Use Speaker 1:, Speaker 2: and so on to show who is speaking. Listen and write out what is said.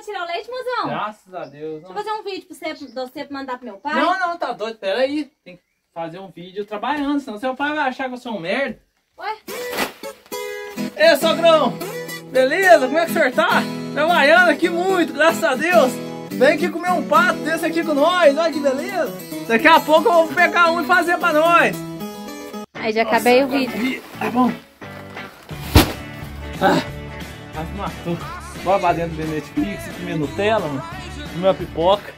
Speaker 1: tirar o leite, mozão?
Speaker 2: Graças a Deus.
Speaker 1: Deixa eu fazer um vídeo pra você mandar pro meu pai.
Speaker 2: Não, tá doido. Pera aí. Tem que fazer um vídeo trabalhando, senão seu pai vai achar que eu sou um merda.
Speaker 1: Ué?
Speaker 2: Ei, sogrão. Beleza? Como é que o senhor tá? Trabalhando aqui muito, graças a Deus. Vem aqui comer um pato desse aqui com nós. Olha que beleza. Daqui a pouco eu vou pegar um e fazer pra nós.
Speaker 1: Aí já acabei o vídeo.
Speaker 2: Tá bom. Quase matou. Bora pra dentro do Netflix, comer Nutella, mano. Comer uma pipoca.